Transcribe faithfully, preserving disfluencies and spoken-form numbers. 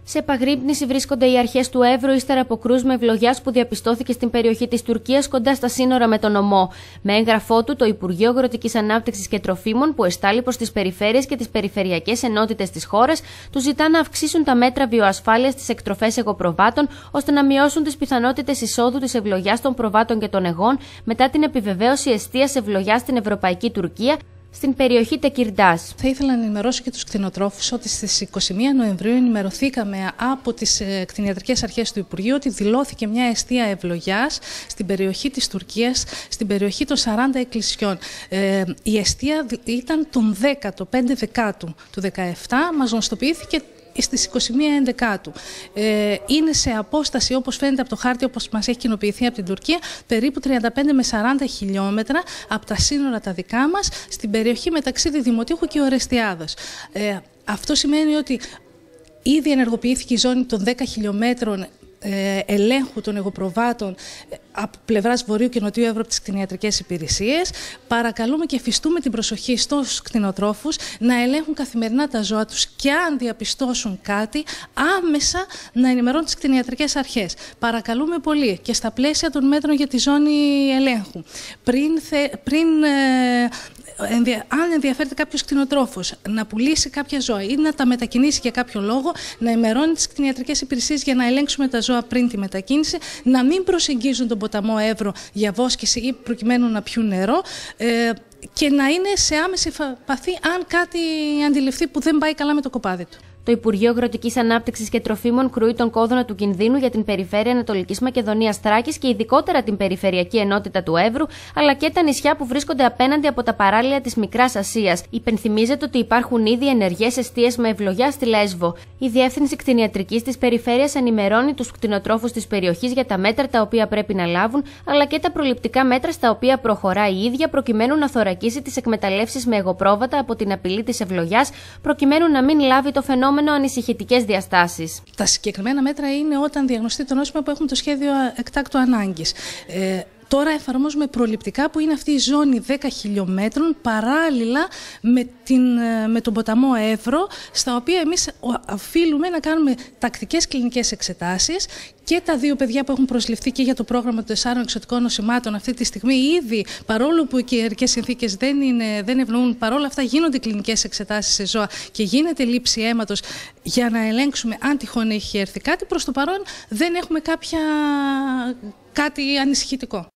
Σε επαγρύπνηση βρίσκονται οι αρχές του Εύρου ύστερα από κρούσμα ευλογιάς που διαπιστώθηκε στην περιοχή της Τουρκίας κοντά στα σύνορα με τον Ομό. Με έγγραφό του, το Υπουργείο Αγροτικής Ανάπτυξης και Τροφίμων, που εστάλει προς τις περιφέρειες και τις περιφερειακές ενότητες της χώρας, του ζητά να αυξήσουν τα μέτρα βιοασφάλειας στις εκτροφές εγωπροβάτων, ώστε να μειώσουν τις πιθανότητες εισόδου της ευλογιάς των προβάτων και των εγών μετά την επιβεβαίωση εστίας ευλογιάς στην Ευρωπαϊκή Τουρκία, στην περιοχή Τεκιρντάς. Θα ήθελα να ενημερώσω και τους κτηνοτρόφους ότι στις είκοσι μία Νοεμβρίου ενημερωθήκαμε από τις κτηνιατρικές αρχές του Υπουργείου ότι δηλώθηκε μια εστία ευλογιάς στην περιοχή της Τουρκίας, στην περιοχή των σαράντα εκκλησιών. Ε, η εστία ήταν τον δέκατο, πέντε Δεκάτου του δεκαεπτά, μας γνωστοποιήθηκε στις είκοσι μία Ενδεκάτου. Ε, είναι σε απόσταση, όπως φαίνεται από το χάρτη, όπως μας έχει κοινοποιηθεί από την Τουρκία, περίπου τριάντα πέντε με σαράντα χιλιόμετρα από τα σύνορα τα δικά μας, στην περιοχή μεταξύ Διδημοτήχου και Ορεστιάδος. Ε, αυτό σημαίνει ότι ήδη ενεργοποιήθηκε η ζώνη των δέκα χιλιόμετρων Ε, ελέγχου των εγωπροβάτων ε, από πλευράς Βορείου και Νοτιού Εύρου από τις κτηνιατρικές υπηρεσίες. Παρακαλούμε και εφιστούμε την προσοχή στους κτηνοτρόφους να ελέγχουν καθημερινά τα ζώα τους και αν διαπιστώσουν κάτι, άμεσα να ενημερώνουν τις κτηνιατρικές αρχές. Παρακαλούμε πολύ και στα πλαίσια των μέτρων για τη ζώνη ελέγχου. Πριν, θε, πριν ε, αν ενδιαφέρεται κάποιος κτηνοτρόφος να πουλήσει κάποια ζώα ή να τα μετακινήσει για κάποιο λόγο, να ενημερώνει τις κτηνιατρικές υπηρεσίες για να ελέγξουμε τα ζώα πριν τη μετακίνηση, να μην προσεγγίζουν τον ποταμό Εύρο για βόσκηση ή προκειμένου να πιούν νερό ε, και να είναι σε άμεση επαφή αν κάτι αντιληφθεί που δεν πάει καλά με το κοπάδι του. Το Υπουργείο Αγροτικής Ανάπτυξης και Τροφίμων κρούει τον κόδωνα του κινδύνου για την περιφέρεια Ανατολικής Μακεδονίας Θράκης και ειδικότερα την περιφερειακή ενότητα του Εύρου, αλλά και τα νησιά που βρίσκονται απέναντι από τα παράλια της Μικράς Ασίας. Υπενθυμίζεται ότι υπάρχουν ήδη ενεργές εστίες με ευλογιά στη Λέσβο. Η Διεύθυνση Κτηνιατρικής της Περιφέρειας ενημερώνει τους κτηνοτρόφους της περιοχής για τα μέτρα τα οποία πρέπει να λάβουν, αλλά και τα προληπτικά μέτρα στα οποία προχωρά η ίδια, προκειμένου να θωρακίσει τις εκμεταλλεύσεις με εγωπρόβατα από την απειλή της ευλογιάς, προκειμένου να μην λάβει το φαινόμενο ανησυχητικές διαστάσεις. Τα συγκεκριμένα μέτρα είναι όταν διαγνωστεί το νόσημα που έχουμε το σχέδιο εκτάκτου ανάγκης. Ε, Τώρα εφαρμόζουμε προληπτικά που είναι αυτή η ζώνη δέκα χιλιόμετρων παράλληλα με, την, με τον ποταμό Εύρο, στα οποία εμείς οφείλουμε να κάνουμε τακτικές κλινικές εξετάσεις και τα δύο παιδιά που έχουν προσληφθεί και για το πρόγραμμα των τεσσάρων εξωτικών νοσημάτων αυτή τη στιγμή ήδη, παρόλο που οι καιρικές συνθήκες δεν, είναι, δεν ευνοούν, παρόλα αυτά γίνονται κλινικές εξετάσεις σε ζώα και γίνεται λήψη αίματος για να ελέγξουμε αν τυχόν έχει έρθει κάτι. Προς το παρόν δεν έχουμε κάποια, κάτι ανησυχητικό.